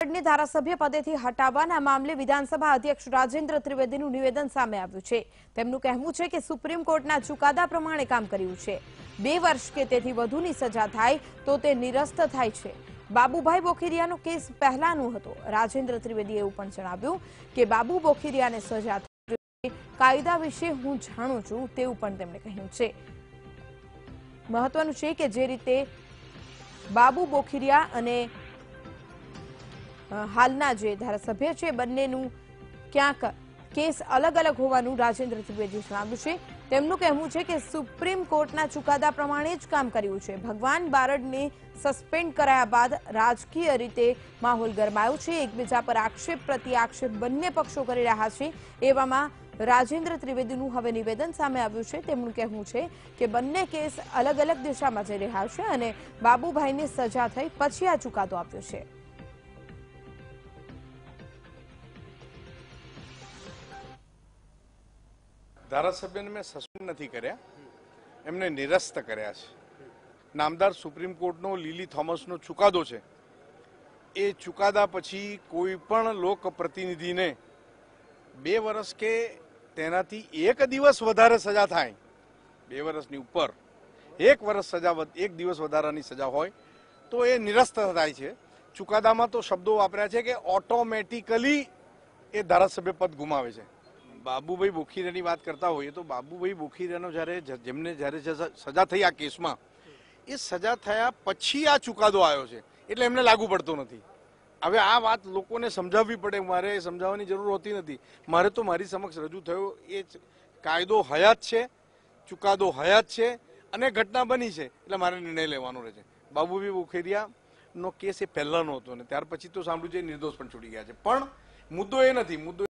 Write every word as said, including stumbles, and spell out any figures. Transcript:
બારડને ધારાસભ્ય પદેથી હટાવવાના મામલે વિધાનસભા અધ્યક્ષ રાજેન્દ્ર ત્રિવેદીનું નિવેદન સામે આવ્યું છે। તેમનું કહેવું છે કે સુપ્રીમ કોર્ટના ચુકાદા પ્રમાણે કામ કર્યું છે। બે વર્ષ કે તેથી વધુની સજા થાય તો તે નિરસ્ત થાય છે। બાબુભાઈ બોખીરિયાનો કેસ પહેલાનો હતો। રાજેન્દ્ર ત્રિવેદીએ એવું પણ જણાવ્યું કે બાબુ બોખીરિયાને સજા થઈ, કાયદા વિશે હું જાણું છું તેવું પણ તેમણે કહ્યું છે। મહત્વનું છે કે જે રીતે બાબુ બોખીરિયા અને હાલના જે ધારાસભ્ય છે બંનેનું ક્યાંક કેસ અલગ અલગ હોવાનું રાજેન્દ્ર ત્રિવેદીએ જણાવ્યું છે। તેમનું કહેવું છે કે સુપ્રીમ કોર્ટના ચુકાદા પ્રમાણે જ કામ કર્યું છે। ભગવાન બારડને સસ્પેન્ડ કરાયા બાદ રાજકીય રીતે માહોલ ગરમાયો છે। એકબીજા પર આક્ષેપ પ્રતિ આક્ષેપ બંને પક્ષો કરી રહ્યા છે। એવામાં રાજેન્દ્ર ત્રિવેદીનું હવે નિવેદન સામે આવ્યું છે। તેમનું કહેવું છે કે બંને કેસ અલગ અલગ દિશામાં જઈ રહ્યા છે અને બાબુભાઈને સજા થઈ પછી આ ચુકાદો આપ્યો છે। ધારાસભ્યને મેં સસ્પેન્ડ નથી કર્યા, એમને નિરસ્ત કર્યા છે। નામદાર સુપ્રીમ કોર્ટનો લીલી થોમસનો ચુકાદો છે, એ ચુકાદા પછી કોઈ પણ લોક પ્રતિનિધિને બે વર્ષ કે તેનાથી એક દિવસ વધારે સજા થાય, બે વર્ષની ઉપર એક વર્ષ સજા એક દિવસ વધારાની સજા હોય તો એ નિરસ્ત થાય છે। ચુકાદામાં તો શબ્દો વાપર્યા છે કે ઓટોમેટિકલી એ ધારાસભ્ય પદ ગુમાવે છે। બાબુભાઈ બોખીરિયાની વાત કરતા હોઈએ તો બાબુભાઈ બોખીરિયાનો જ્યારે જેમને જ્યારે સજા થઈ આ કેસમાં, એ સજા થયા પછી આ ચુકાદો આવ્યો છે એટલે એમને લાગુ પડતો નથી। હવે આ વાત લોકોને સમજાવવી પડે, મારે સમજાવવાની જરૂર હોતી નથી। મારે તો મારી સમક્ષ રજૂ થયો એ કાયદો હયાત છે, ચુકાદો હયાત છે અને ઘટના બની છે એટલે મારે નિર્ણય લેવાનો રહે છે। બાબુભાઈ બોખીરિયાનો કેસ એ પહેલાનો હતો ને ત્યાર પછી તો સાંભળ્યું છે નિર્દોષ પણ છૂટી ગયા છે, પણ મુદ્દો એ નથી। મુદ્દો